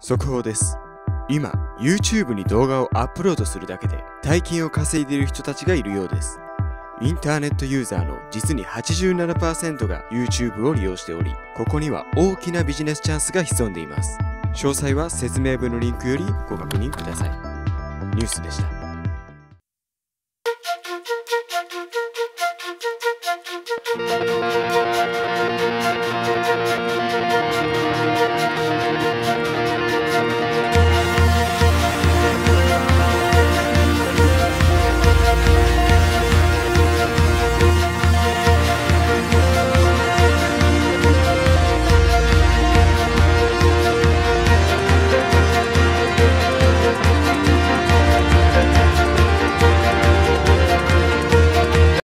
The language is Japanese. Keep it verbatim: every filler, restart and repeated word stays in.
速報です。今、YouTube に動画をアップロードするだけで大金を稼いでいる人たちがいるようです。インターネットユーザーの実に はちじゅうななパーセント が YouTube を利用しており、ここには大きなビジネスチャンスが潜んでいます。詳細は説明文のリンクよりご確認ください。ニュースでした。